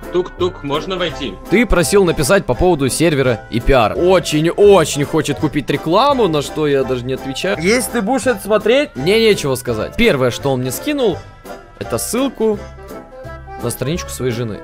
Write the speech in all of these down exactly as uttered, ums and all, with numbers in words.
Тук-тук, можно войти? Ты просил написать по поводу сервера и пиар. Очень-очень хочет купить рекламу, на что я даже не отвечаю. Если ты будешь это смотреть, мне нечего сказать. Первое, что он мне скинул, это ссылку на страничку своей жены.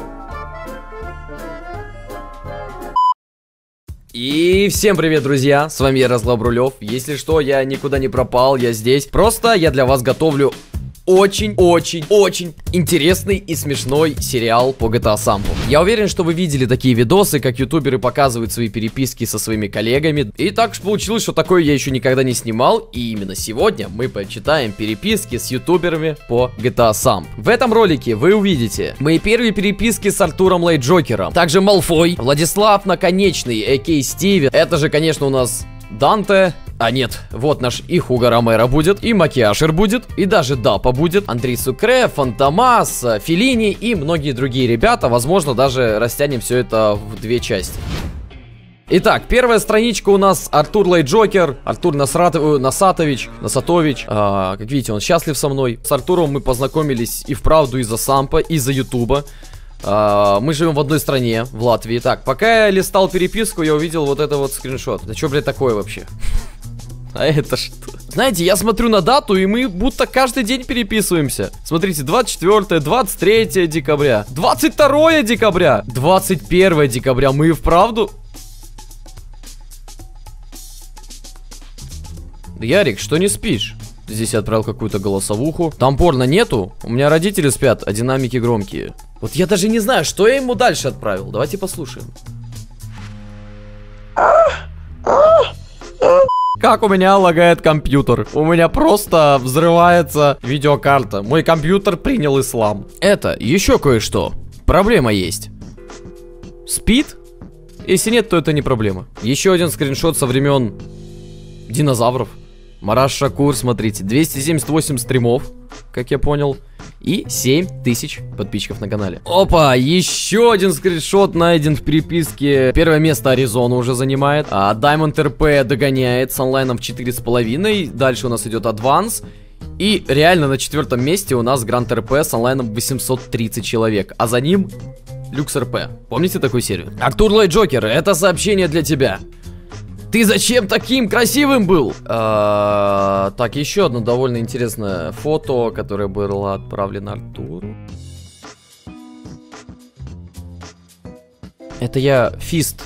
И всем привет, друзья, с вами я, Разлаб Рулев. Если что, я никуда не пропал, я здесь. Просто я для вас готовлю очень-очень-очень интересный и смешной сериал по джи ти эй Sampo. Я уверен, что вы видели такие видосы, как ютуберы показывают свои переписки со своими коллегами. И так же получилось, что такое я еще никогда не снимал. И именно сегодня мы почитаем переписки с ютуберами по джи ти эй Sampo. В этом ролике вы увидите мои первые переписки с Артуром Лайджокером, также Малфой, Владислав Наконечный, а.к.а. Стивен. Это же, конечно, у нас Данте. А нет, вот наш и Хуго Ромеро будет, и Макиашер будет, и даже Дапа будет, Андрей Сукре, Фантомас, Феллини и многие другие ребята. Возможно, даже растянем все это в две части. Итак, первая страничка у нас Артур Лайджокер, Артур Насрат... Насатович, Насатович. А, как видите, он счастлив со мной. С Артуром мы познакомились и вправду из-за Сампа, из-за Ютуба. Uh, мы живем в одной стране, в Латвии. Так, пока я листал переписку, я увидел вот это вот скриншот. Да что, блядь, такое вообще? А это что? Знаете, я смотрю на дату, и мы будто каждый день переписываемся. Смотрите, двадцать четвёртое, двадцать третье декабря, двадцать второе декабря, двадцать первое декабря. Мы и вправду... Ярик, что не спишь? Ты здесь отправил какую-то голосовуху. Там порно нету. У меня родители спят, а динамики громкие. Вот я даже не знаю, что я ему дальше отправил. Давайте послушаем. Как у меня лагает компьютер. У меня просто взрывается видеокарта. Мой компьютер принял ислам. Это еще кое-что. Проблема есть. Спит? Если нет, то это не проблема. Еще один скриншот со времен динозавров. Мараш Шакур, смотрите, двести семьдесят восемь стримов, как я понял, и семь тысяч подписчиков на канале. Опа, еще один скриншот найден в переписке. Первое место Аризона уже занимает. А Diamond эр пи догоняет с онлайном в четыре с половиной. Дальше у нас идет Advance. И реально на четвертом месте у нас Grand эр пи с онлайном восемьсот тридцать человек. А за ним Люкс эр пи. Помните такой сервис? Артур Лайджокер, это сообщение для тебя. Ты зачем таким красивым был? А, так, еще одно довольно интересное фото, которое было отправлено Артуру. Это я фист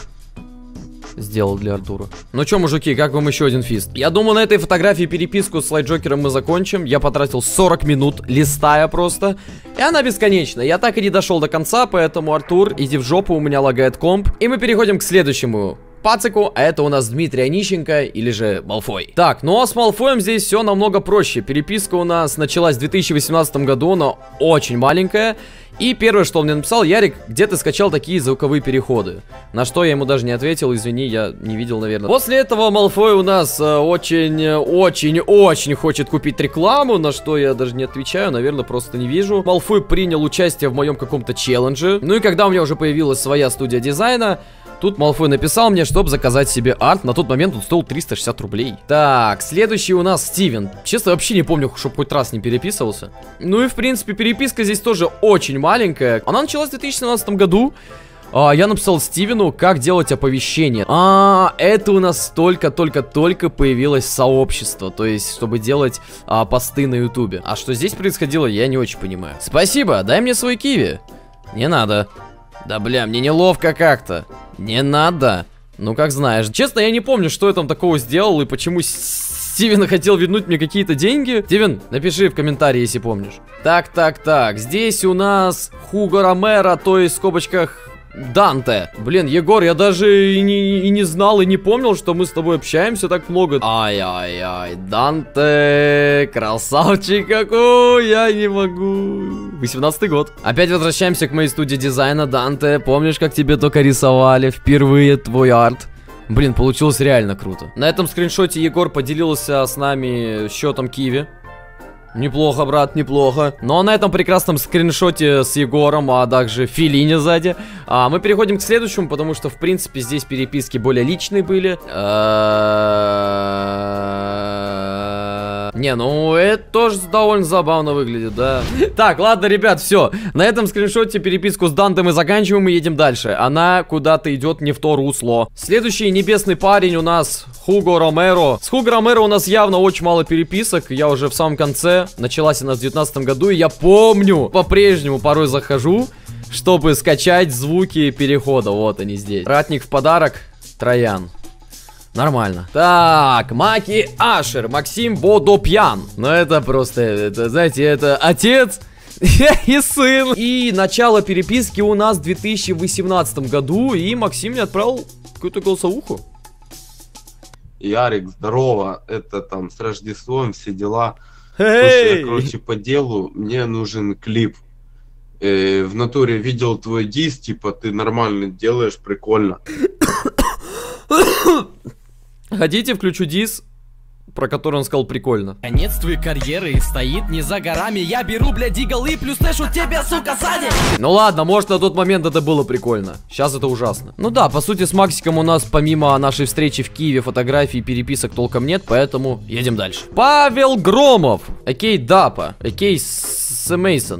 сделал для Артура. Ну что, мужики, как вам еще один фист? Я думаю, на этой фотографии переписку с Лайджокером мы закончим. Я потратил сорок минут, листая просто. И она бесконечна. Я так и не дошел до конца, поэтому, Артур, иди в жопу, у меня лагает комп. И мы переходим к следующему пацику, а это у нас Дмитрий Онищенко, или же Малфой. Так, ну а с Малфоем здесь все намного проще. Переписка у нас началась в две тысячи восемнадцатом году, но очень маленькая. И первое, что он мне написал: Ярик, где ты скачал такие звуковые переходы? На что я ему даже не ответил, извини, я не видел, наверное. После этого Малфой у нас очень-очень-очень хочет купить рекламу, на что я даже не отвечаю, наверное, просто не вижу. Малфой принял участие в моем каком-то челлендже. Ну и когда у меня уже появилась своя студия дизайна, тут Малфой написал мне, чтобы заказать себе арт. На тот момент он стоил триста шестьдесят рублей. Так, следующий у нас Стивен. Честно, вообще не помню, чтобы хоть раз не переписывался. Ну и, в принципе, переписка здесь тоже очень маленькая. Она началась в две тысячи семнадцатом году. а, Я написал Стивену, как делать оповещение. А, это у нас только-только-только появилось сообщество. То есть, чтобы делать а, посты на ютубе. А что здесь происходило, я не очень понимаю. Спасибо, дай мне свой киви. Не надо. Да бля, мне неловко как-то. Не надо. Ну, как знаешь. Честно, я не помню, что я там такого сделал и почему Стивен хотел вернуть мне какие-то деньги. Стивен, напиши в комментарии, если помнишь. Так, так, так. Здесь у нас Хуго Ромеро, то есть в скобочках Данте. Блин, Егор, я даже и не, и не знал, и не помнил, что мы с тобой общаемся так много. Ай-ай-ай, Данте, красавчик какой, я не могу. восемнадцатый год. Опять возвращаемся к моей студии дизайна. Данте, помнишь, как тебе только рисовали впервые твой арт? Блин, получилось реально круто. На этом скриншоте Егор поделился с нами счетом киви. Неплохо, брат, неплохо. Но на этом прекрасном скриншоте с Егором, а также Феллини сзади, а, мы переходим к следующему, потому что, в принципе, здесь переписки более личные были. Не, ну это тоже довольно забавно выглядит, да. Так, ладно, ребят, все. На этом скриншоте переписку с Данте мы заканчиваем и едем дальше. Она куда-то идет не в то русло. Следующий небесный парень у нас Хуго Ромеро. С Хуго Ромеро у нас явно очень мало переписок. Я уже в самом конце. Началась она в девятнадцатом году. И я помню, по-прежнему порой захожу, чтобы скачать звуки перехода. Вот они здесь. Ратник в подарок. Троян. Нормально. Так, Маки Ашер, Максим Бодопьян. Ну это просто, это, знаете, это отец и сын. И начало переписки у нас в две тысячи восемнадцатом году. И Максим мне отправил какую-то голосовуху. Ярик, здорово. Это там с Рождеством, все дела. Эй! Слушай, я, короче, по делу, мне нужен клип. Э, в натуре видел твой диск, типа ты нормально делаешь, прикольно. Хотите, включу дис, про который он сказал прикольно. Конец твоей карьеры стоит не за горами. Я беру, блядь, диголы, плюс тэшу тебя, сука, сзади. Ну ладно, может на тот момент это было прикольно. Сейчас это ужасно. Ну да, по сути с Максиком у нас помимо нашей встречи в Киеве фотографий и переписок толком нет, поэтому едем дальше. Павел Громов, окей Дапа, окей Мейсон.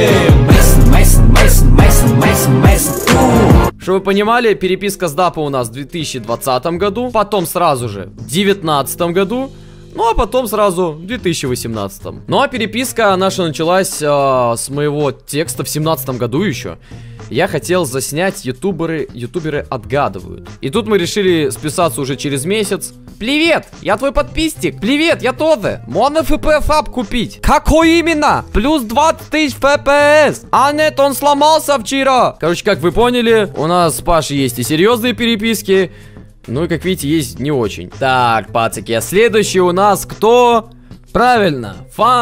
Чтобы вы понимали, переписка с Дапа у нас в две тысячи двадцатом году, потом сразу же в две тысячи девятнадцатом году, ну а потом сразу в две тысячи восемнадцатом. Ну а переписка наша началась э, с моего текста в семнадцатом году еще. Я хотел заснять ютуберы, ютуберы отгадывают. И тут мы решили списаться уже через месяц. Привет, я твой подписчик. Привет, я тоже. Можно эф пи эс ап купить? Какой именно? Плюс двадцать тысяч эф пи эс. А нет, он сломался вчера. Короче, как вы поняли, у нас с Пашей есть и серьезные переписки. Ну и как видите, есть не очень. Так, пацаки, а следующий у нас кто? Правильно,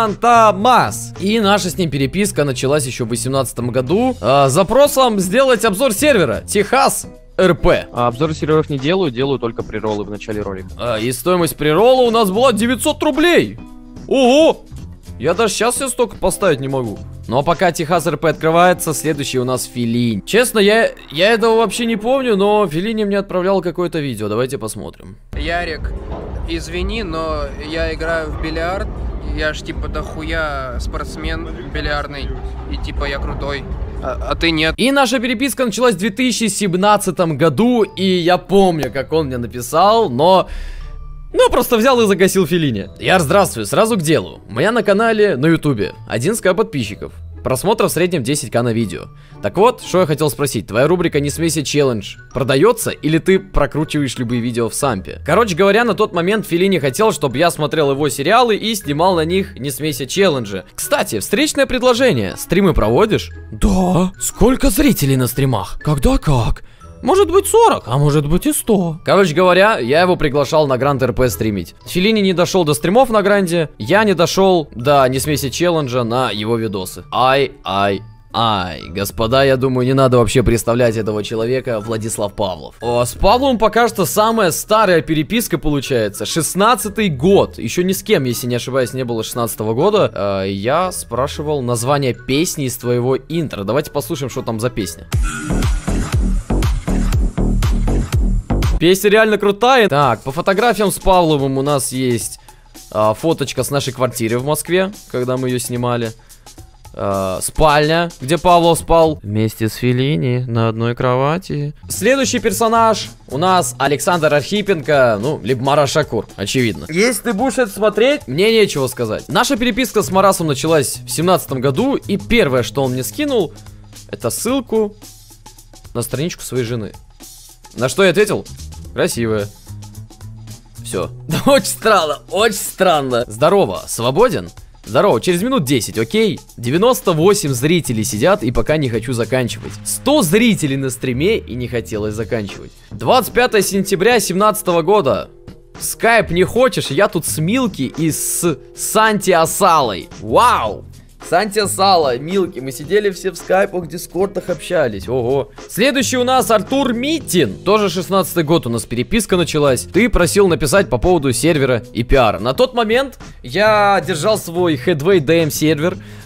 Фантомас. И наша с ним переписка началась еще в две тысячи восемнадцатом году э, с запросом сделать обзор сервера Техас эр пи. А обзоры серверов не делаю, делаю только прероллы в начале ролика. э, И стоимость преролла у нас была девятьсот рублей. Ого! Я даже сейчас себе столько поставить не могу. Ну а пока Техас эр пи открывается, следующий у нас Филин. Честно, я, я этого вообще не помню, но Филини мне отправлял какое-то видео. Давайте посмотрим. Ярик, извини, но я играю в бильярд. Я ж типа дохуя спортсмен бильярдный. И типа я крутой. А, а ты нет. И наша переписка началась в две тысячи семнадцатом году. И я помню, как он мне написал, но... Ну, просто взял и загасил Филини. Яр, здравствуй, сразу к делу. У меня на канале на ютубе одиннадцать тысяч подписчиков. Просмотров в среднем десять тысяч на видео. Так вот, что я хотел спросить. Твоя рубрика «Не смейся челлендж» продается или ты прокручиваешь любые видео в сампе? Короче говоря, на тот момент Филини хотел, чтобы я смотрел его сериалы и снимал на них «Не смейся челленджи». Кстати, встречное предложение. Стримы проводишь? Да. Сколько зрителей на стримах? Когда как? Может быть сорок, а может быть и сто. Короче говоря, я его приглашал на Гранд эр пи стримить. Филини не дошел до стримов на Гранде, я не дошел до «Не смейся челленджа» на его видосы. Ай, ай, ай. Господа, я думаю, не надо вообще представлять этого человека. Владислав Павлов. О, с Павлом пока что самая старая переписка получается. шестнадцатый год. Еще ни с кем, если не ошибаюсь, не было шестнадцатого года. Э, я спрашивал название песни из твоего интро. Давайте послушаем, что там за песня. Песня реально крутая. Так, по фотографиям с Павловым у нас есть а, фоточка с нашей квартиры в Москве, когда мы ее снимали. А, спальня, где Павлов спал вместе с Филини на одной кровати. Следующий персонаж у нас Александр Архипенко, ну, либо Марат Шакур, очевидно. Если ты будешь это смотреть, мне нечего сказать. Наша переписка с Марасом началась в семнадцатом году, и первое, что он мне скинул, это ссылку на страничку своей жены. На что я ответил? Красивая. Все. Очень странно, очень странно. Здорово, свободен? Здорово, через минут десять, окей? девяносто восемь зрителей сидят и пока не хочу заканчивать. сто зрителей на стриме и не хотелось заканчивать. двадцать пятое сентября две тысячи семнадцатого года. Скайп не хочешь? Я тут с Милки и с Санти Асалой. Вау! Санти Сала, Милки, мы сидели все в скайпах, дискордах общались, ого. Следующий у нас Артур Митин, тоже шестнадцатый год у нас переписка началась. Ты просил написать по поводу сервера и пиара. На тот момент я держал свой Headway ди эм сервер,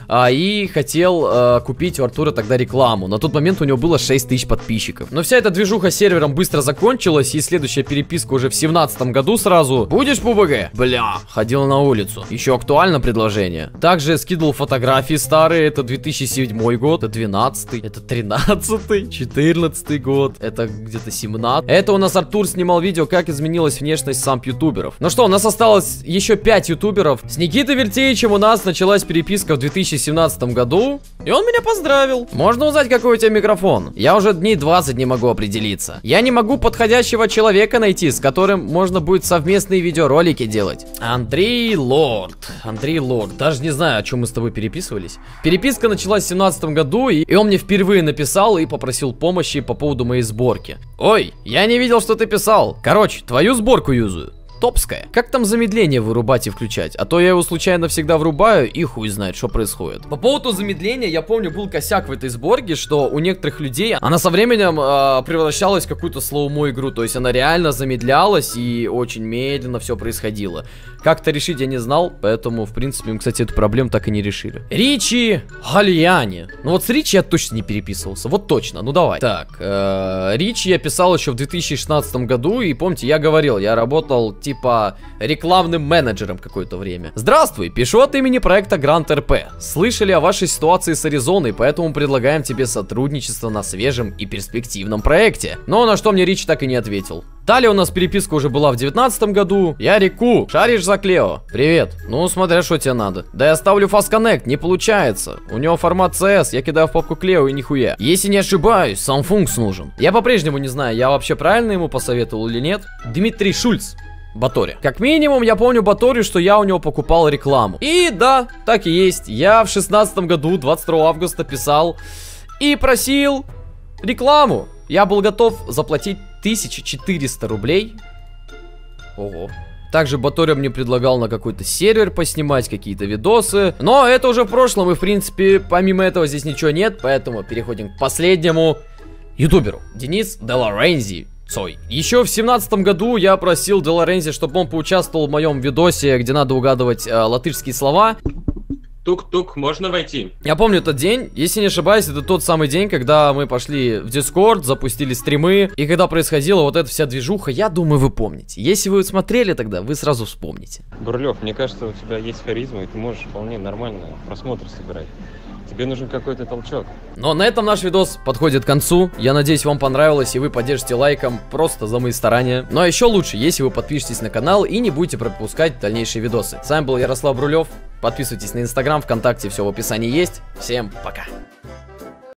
а, и хотел а, купить у Артура тогда рекламу. На тот момент у него было шесть тысяч подписчиков. Но вся эта движуха с сервером быстро закончилась, и следующая переписка уже в семнадцатом году сразу. Будешь ПУБГ? Бля, ходил на улицу. Еще актуально предложение. Также скидывал фотографии старые, это две тысячи седьмой год, это двенадцатый, это тринадцатый, четырнадцатый год, это где-то семнадцатый. Это у нас Артур снимал видео, как изменилась внешность самп ютуберов. Ну что, у нас осталось еще пять ютуберов. С Никитой Вертеевичем у нас началась переписка в две тысячи семнадцатом году, и он меня поздравил. Можно узнать, какой у тебя микрофон? Я уже дней двадцать не могу определиться. Я не могу подходящего человека найти, с которым можно будет совместные видеоролики делать. Андрей Лорд. Андрей Лорд. Даже не знаю, о чем мы с тобой переписывались. Переписка началась в семнадцатом году, и, и он мне впервые написал и попросил помощи по поводу моей сборки. Ой, я не видел, что ты писал. Короче, твою сборку юзаю. Топская. Как там замедление вырубать и включать? А то я его случайно всегда врубаю и хуй знает, что происходит. По поводу замедления, я помню, был косяк в этой сборке, что у некоторых людей она со временем э, превращалась в какую-то слоумо игру. То есть она реально замедлялась и очень медленно все происходило. Как-то решить я не знал, поэтому, в принципе, мы, кстати, эту проблему так и не решили. Ричи Гальяни. Ну вот с Ричи я точно не переписывался. Вот точно, ну давай. Так, э, Ричи я писал еще в две тысячи шестнадцатом году. И помните, я говорил, я работал типа рекламным менеджером какое-то время. Здравствуй, пишу от имени проекта Гранд эр пи. Слышали о вашей ситуации с Аризоной, поэтому предлагаем тебе сотрудничество на свежем и перспективном проекте. Но на что мне Ричи так и не ответил. Далее у нас переписка уже была в девятнадцатом году. Я Рику, шаришь за Клео? Привет. Ну, смотря, что тебе надо. Да я ставлю Fast Connect, не получается. У него формат си эс, я кидаю в папку Клео и нихуя. Если не ошибаюсь, сам функс нужен. Я по-прежнему не знаю, я вообще правильно ему посоветовал или нет. Дмитрий Шульц. Батори. Как минимум, я помню Батори, что я у него покупал рекламу. И да, так и есть. Я в шестнадцатом году, двадцать второго августа, писал и просил рекламу. Я был готов заплатить тысячу четыреста рублей. Ого. Также Батори мне предлагал на какой-то сервер поснимать какие-то видосы. Но это уже в прошлом, и в принципе, помимо этого здесь ничего нет. Поэтому переходим к последнему ютуберу. Денис Де Лорензи. Цой. Еще в семнадцатом году я просил Де Лорензи, чтобы он поучаствовал в моем видосе, где надо угадывать э, латышские слова. Тук-тук, можно войти? Я помню тот день, если не ошибаюсь, это тот самый день, когда мы пошли в Discord, запустили стримы, и когда происходила вот эта вся движуха, я думаю, вы помните. Если вы смотрели тогда, вы сразу вспомните. Бурлев, мне кажется, у тебя есть харизма, и ты можешь вполне нормально просмотр собирать. Тебе нужен какой-то толчок. Но на этом наш видос подходит к концу. Я надеюсь, вам понравилось, и вы поддержите лайком просто за мои старания. Ну а еще лучше, если вы подпишетесь на канал и не будете пропускать дальнейшие видосы. С вами был Ярослав Брулев. Подписывайтесь на Инстаграм, ВКонтакте, все в описании есть. Всем пока.